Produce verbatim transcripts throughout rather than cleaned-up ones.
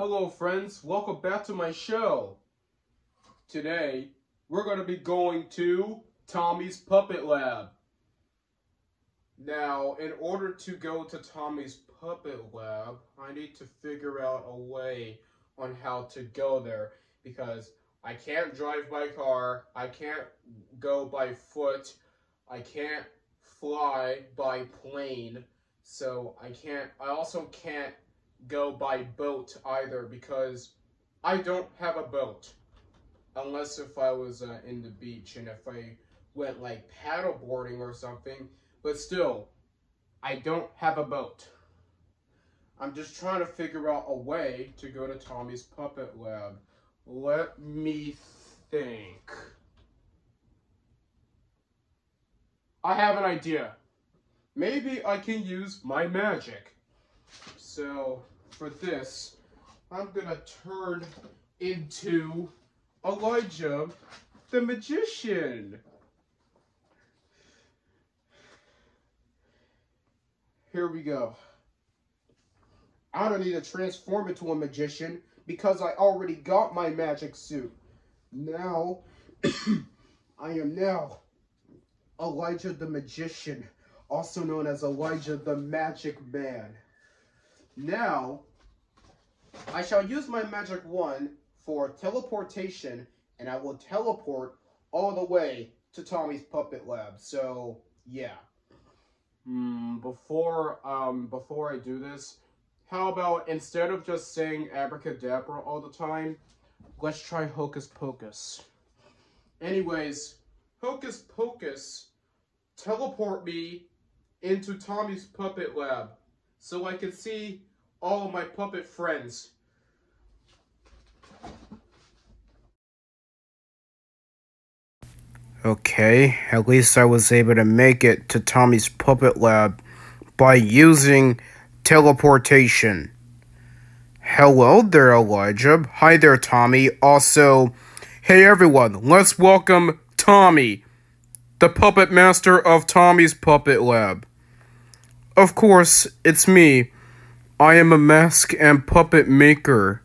Hello friends, welcome back to my show. Today, we're going to be going to Tommy's Puppet Lab. Now, in order to go to Tommy's Puppet Lab, I need to figure out a way on how to go there because I can't drive by car, I can't go by foot, I can't fly by plane, so I can't, I also can't go by boat either because I don't have a boat. Unless if I was uh, in the beach and if I went like paddleboarding or something. But still, I don't have a boat. I'm just trying to figure out a way to go to Tommy's Puppet Lab. Let me think. I have an idea. Maybe I can use my magic. So, for this, I'm gonna turn into Elijah the Magician. Here we go. I don't need to transform into a magician because I already got my magic suit. Now, I am now Elijah the Magician, also known as Elijah the Magic Man. Now, I shall use my magic wand for teleportation, and I will teleport all the way to Tommy's Puppet Lab. So, yeah. Hmm, before, um, before I do this, how about instead of just saying abracadabra all the time, let's try Hocus Pocus. Anyways, Hocus Pocus, teleport me into Tommy's Puppet Lab so I can see all of my puppet friends. Okay, at least I was able to make it to Tommy's Puppet Lab by using teleportation. Hello there, Elijah. Hi there, Tommy. Also, hey everyone, let's welcome Tommy, the puppet master of Tommy's Puppet Lab. Of course, it's me. I am a mask and puppet maker.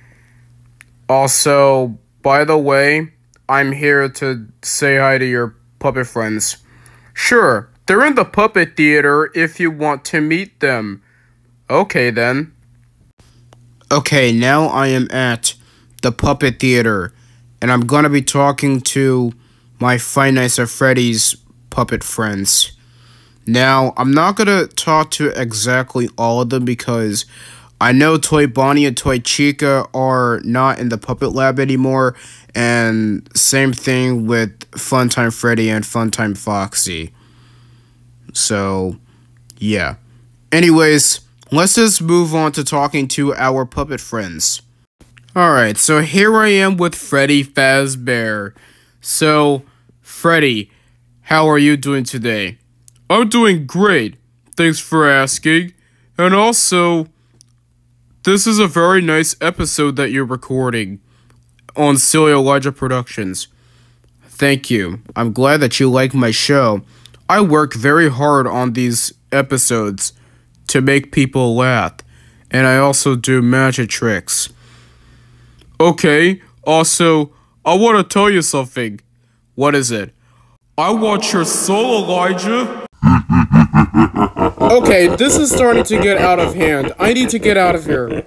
Also, by the way, I'm here to say hi to your puppet friends. Sure, they're in the puppet theater if you want to meet them. Okay then. Okay, now I am at the puppet theater, and I'm gonna be talking to my Five Nights at Freddy's puppet friends. Now, I'm not gonna talk to exactly all of them because I know Toy Bonnie and Toy Chica are not in the Puppet Lab anymore, and same thing with Funtime Freddy and Funtime Foxy. So, yeah. Anyways, let's just move on to talking to our puppet friends. Alright, so here I am with Freddy Fazbear. So, Freddy, how are you doing today? I'm doing great. Thanks for asking. And also, this is a very nice episode that you're recording on Silly Elijah Productions. Thank you. I'm glad that you like my show. I work very hard on these episodes to make people laugh. And I also do magic tricks. Okay, also, I want to tell you something. What is it? I want your soul, Elijah. Okay, this is starting to get out of hand. I need to get out of here.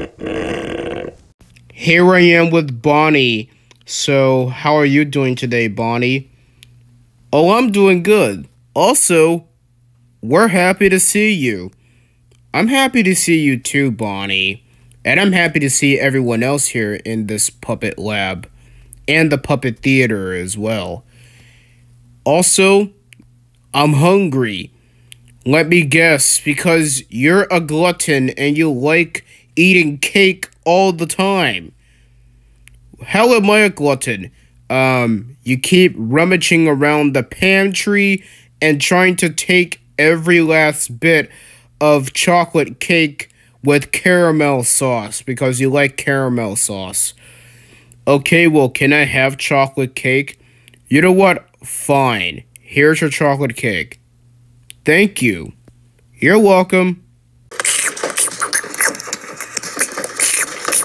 Here I am with Bonnie. So, how are you doing today, Bonnie? Oh, I'm doing good. Also, we're happy to see you. I'm happy to see you too, Bonnie. And I'm happy to see everyone else here in this puppet lab. And the puppet theater as well. Also, I'm hungry. Let me guess, because you're a glutton and you like eating cake all the time. How am I a glutton? Um, you keep rummaging around the pantry and trying to take every last bit of chocolate cake with caramel sauce because you like caramel sauce. Okay, well, can I have chocolate cake? You know what? Fine. Here's your chocolate cake. Thank you. You're welcome.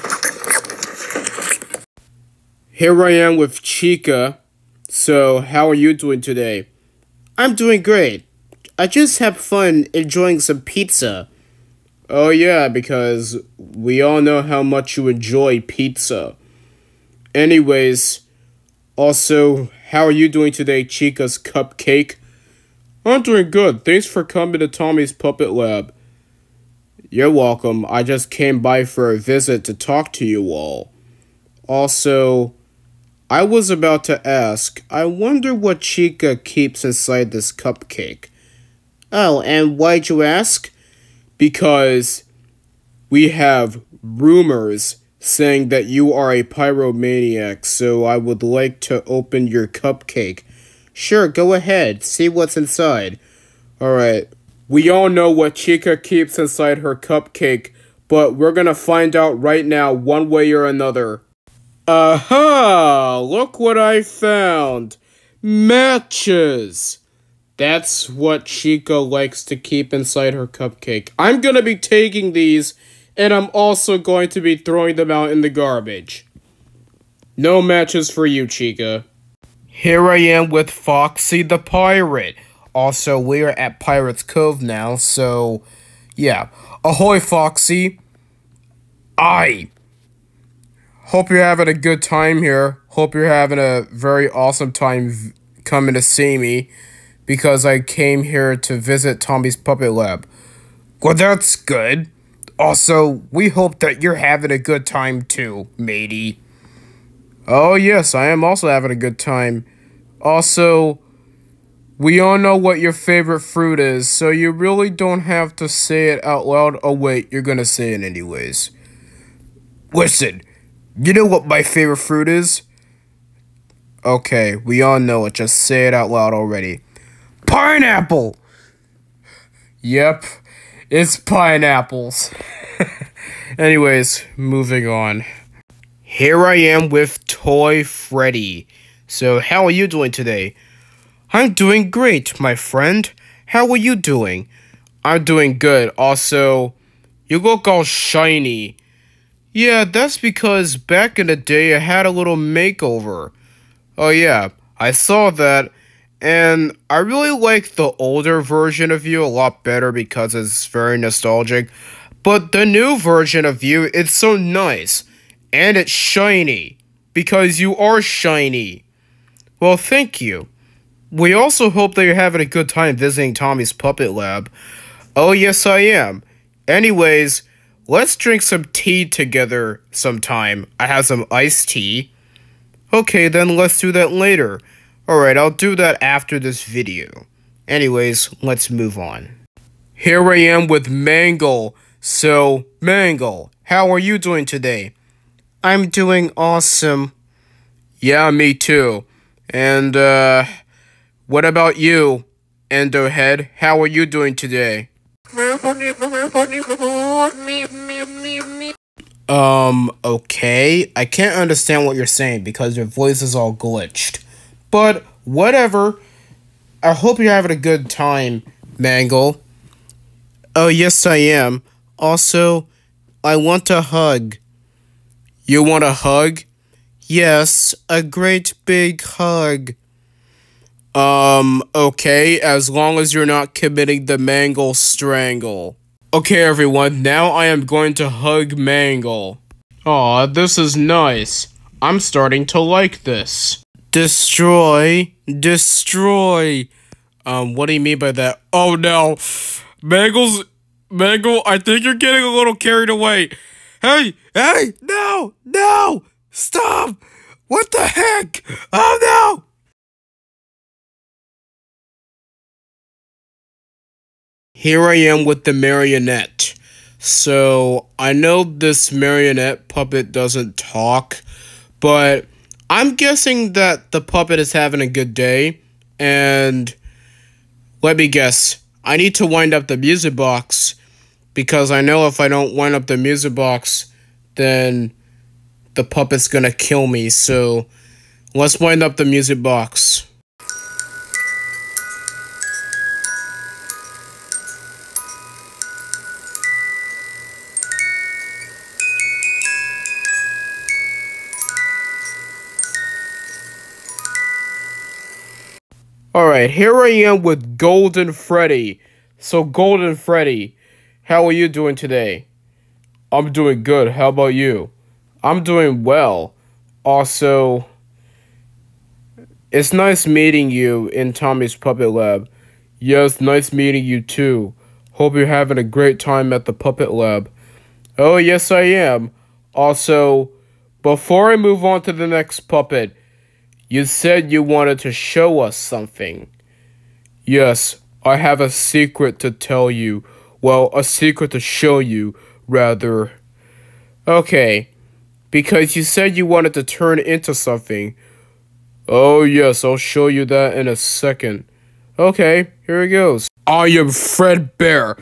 Here I am with Chica. So, how are you doing today? I'm doing great. I just have fun enjoying some pizza. Oh yeah, because we all know how much you enjoy pizza. Anyways, also, how are you doing today, Chica's cupcake? I'm doing good. Thanks for coming to Tommy's Puppet Lab. You're welcome. I just came by for a visit to talk to you all. Also, I was about to ask, I wonder what Chica keeps inside this cupcake. Oh, and why'd you ask? Because we have rumors saying that you are a pyromaniac, so I would like to open your cupcake. Sure, go ahead. See what's inside. Alright. We all know what Chica keeps inside her cupcake, but we're gonna find out right now one way or another. Aha! Look what I found! Matches! That's what Chica likes to keep inside her cupcake. I'm gonna be taking these, and I'm also going to be throwing them out in the garbage. No matches for you, Chica. Here I am with Foxy the Pirate. Also, we are at Pirate's Cove now, so, yeah. Ahoy, Foxy. I hope you're having a good time here. Hope you're having a very awesome time coming to see me, because I came here to visit Tommy's Puppet Lab. Well, that's good. Also, we hope that you're having a good time too, matey. Oh, yes, I am also having a good time. Also, we all know what your favorite fruit is, so you really don't have to say it out loud. Oh, wait, you're gonna say it anyways. Listen, you know what my favorite fruit is? Okay, we all know it. Just say it out loud already. Pineapple! Yep, it's pineapples. Anyways, moving on. Here I am with Toy Freddy. So, how are you doing today? I'm doing great, my friend. How are you doing? I'm doing good. Also, you look all shiny. Yeah, that's because back in the day I had a little makeover. Oh yeah, I saw that, and I really like the older version of you a lot better because it's very nostalgic. But the new version of you, it's so nice. And it's shiny. Because you are shiny. Well, thank you. We also hope that you're having a good time visiting Tommy's Puppet Lab. Oh, yes, I am. Anyways, let's drink some tea together sometime. I have some iced tea. Okay, then let's do that later. Alright, I'll do that after this video. Anyways, let's move on. Here I am with Mangle. So, Mangle, how are you doing today? I'm doing awesome. Yeah, me too. And, uh... what about you, Endohead? How are you doing today? Um, okay. I can't understand what you're saying because your voice is all glitched. But, whatever. I hope you're having a good time, Mangle. Oh, yes, I am. Also, I want a hug. You want a hug? Yes, a great big hug. Um, okay, as long as you're not committing the Mangle strangle. Okay, everyone, now I am going to hug Mangle. Aw, this is nice. I'm starting to like this. Destroy. Destroy. Um, what do you mean by that? Oh, no. Mangle's... Mangle, I think you're getting a little carried away. Hey, hey, no, no, stop. What the heck? Oh, no. Here I am with the marionette. So, I know this marionette puppet doesn't talk, but I'm guessing that the puppet is having a good day, and let me guess, I need to wind up the music box, because I know if I don't wind up the music box, then the puppet's gonna kill me, so let's wind up the music box. Alright, here I am with Golden Freddy. So, Golden Freddy, how are you doing today? I'm doing good. How about you? I'm doing well. Also, it's nice meeting you in Tommy's Puppet Lab. Yes, nice meeting you too. Hope you're having a great time at the Puppet Lab. Oh, yes, I am. Also, before I move on to the next puppet, you said you wanted to show us something. Yes, I have a secret to tell you. Well, a secret to show you, rather. Okay, because you said you wanted to turn into something. Oh, yes, I'll show you that in a second. Okay, here it goes. I am Fredbear.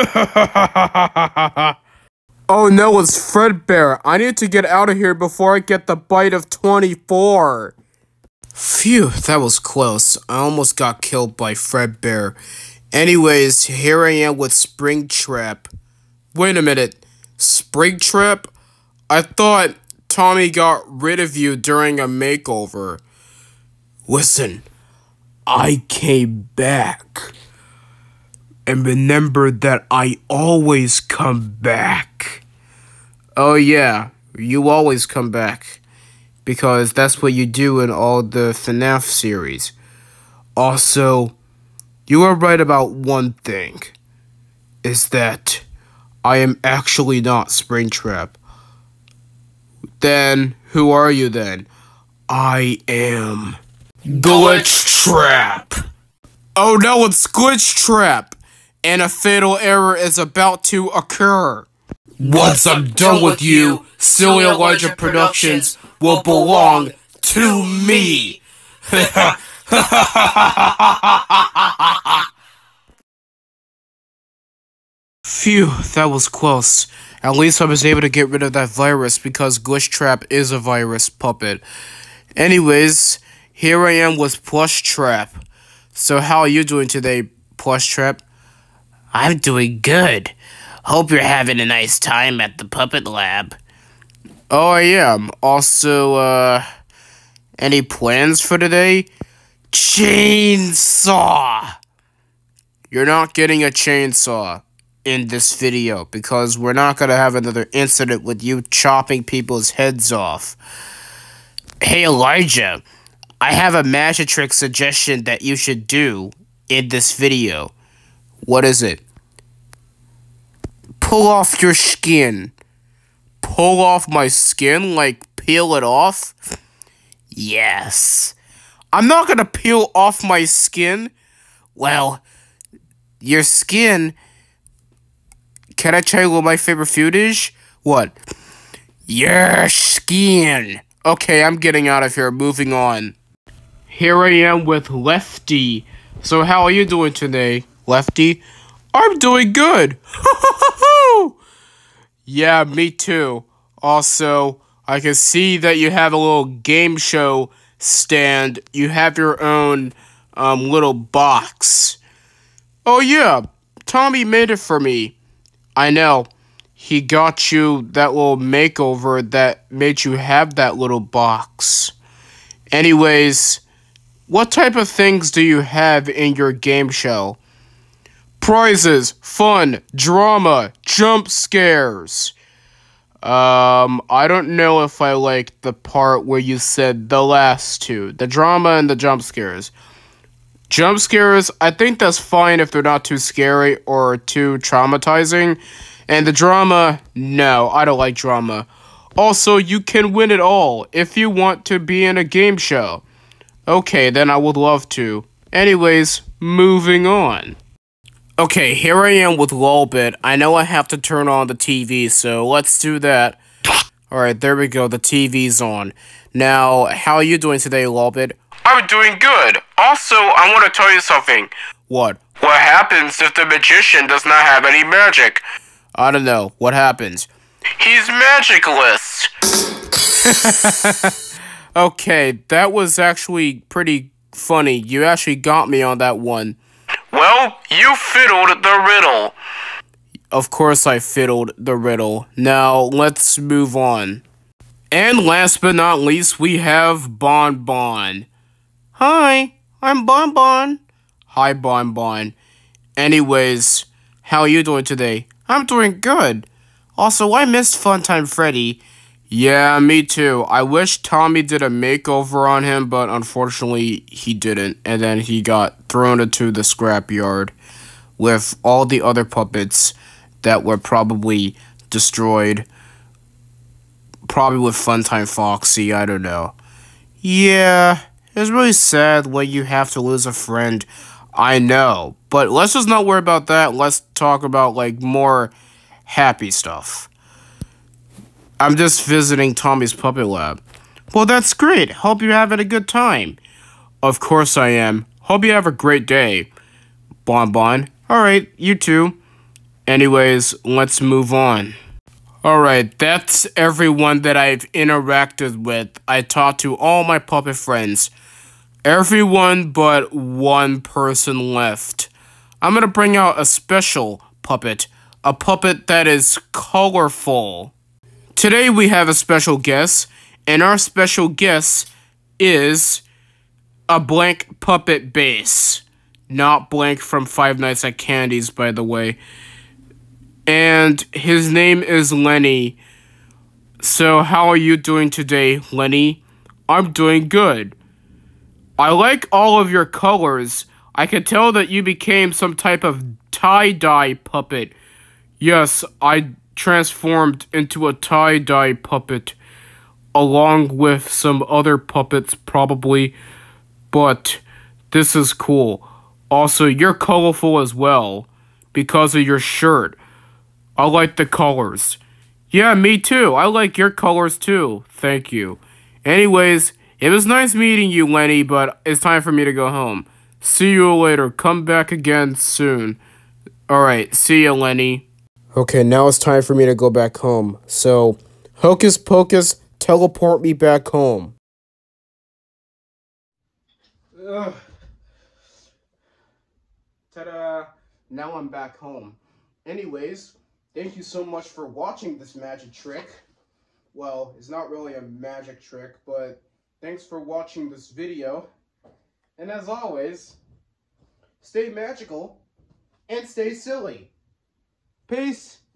Oh no, it's Fredbear. I need to get out of here before I get the bite of twenty-four. Phew, that was close. I almost got killed by Fredbear. Anyways, here I am with Springtrap. Wait a minute. Springtrap? I thought Tommy got rid of you during a makeover. Listen, I came back. And remember that I always come back. Oh yeah, you always come back. Because that's what you do in all the FNAF series. Also, you are right about one thing. Is that I am actually not Springtrap. Then, who are you then? I am Glitchtrap. Oh no, it's Glitchtrap. And a fatal error is about to occur. Once I'm done with you, Silly Elijah Productions will belong to me. Phew, that was close. At least I was able to get rid of that virus because Glitchtrap is a virus puppet. Anyways, here I am with Plushtrap. So how are you doing today, Plushtrap? I'm doing good. Hope you're having a nice time at the Puppet Lab. Oh, I am. Also, uh, any plans for today? Chainsaw! You're not getting a chainsaw in this video because we're not gonna have another incident with you chopping people's heads off. Hey, Elijah, I have a magic trick suggestion that you should do in this video. What is it? Pull off your skin. Pull off my skin? Like, peel it off? Yes. I'm not gonna peel off my skin. Well, your skin... Can I tell you what my favorite food is? What? Your skin. Okay, I'm getting out of here. Moving on. Here I am with Lefty. So how are you doing today, Lefty? I'm doing good. Yeah, me too. Also, I can see that you have a little game show stand. You have your own um, little box. Oh yeah, Tommy made it for me. I know. He got you that little makeover that made you have that little box. Anyways, what type of things do you have in your game show? Prizes, fun, drama, jump scares. Um, I don't know if I like the part where you said the last two. The drama and the jump scares. Jump scares, I think that's fine if they're not too scary or too traumatizing. And the drama, no, I don't like drama. Also, you can win it all if you want to be in a game show. Okay, then I would love to. Anyways, moving on. Okay, here I am with Lolbit. I know I have to turn on the T V, so let's do that. Alright, there we go, the T V's on. Now, how are you doing today, Lolbit? I'm doing good. Also, I want to tell you something. What? What happens if the magician does not have any magic? I don't know. What happens? He's magicless. Okay, that was actually pretty funny. You actually got me on that one. Well, you fiddled the riddle. Of course I fiddled the riddle. Now, let's move on. And last but not least, we have Bon Bon. Hi, I'm Bon Bon. Hi, Bon Bon. Anyways, how are you doing today? I'm doing good. Also, I missed Funtime Freddy. Yeah, me too. I wish Tommy did a makeover on him, but unfortunately he didn't. And then he got thrown into the scrapyard with all the other puppets that were probably destroyed. Probably with Funtime Foxy, I don't know. Yeah, it's really sad when you have to lose a friend. I know, but let's just not worry about that. Let's talk about, like, more happy stuff. I'm just visiting Tommy's Puppet Lab. Well, that's great. Hope you're having a good time. Of course I am. Hope you have a great day. Bon Bon. Alright, you too. Anyways, let's move on. Alright, that's everyone that I've interacted with. I talked to all my puppet friends. Everyone but one person left. I'm gonna bring out a special puppet. A puppet that is colorful. Today we have a special guest, and our special guest is a Blank Puppet Base. Not Blank from Five Nights at Candy's, by the way. And his name is Lenny. So how are you doing today, Lenny? I'm doing good. I like all of your colors. I can tell that you became some type of tie-dye puppet. Yes, I transformed into a tie-dye puppet, along with some other puppets probably, but this is cool. Also, you're colorful as well, because of your shirt. I like the colors. Yeah, me too. I like your colors too. Thank you. Anyways, it was nice meeting you, Lenny, but it's time for me to go home. See you later. Come back again soon. Alright, see ya, Lenny. Okay, now it's time for me to go back home. So, Hocus Pocus, teleport me back home. Ugh. Ta-da! Now I'm back home. Anyways, thank you so much for watching this magic trick. Well, it's not really a magic trick, but thanks for watching this video. And as always, stay magical and stay silly. Peace.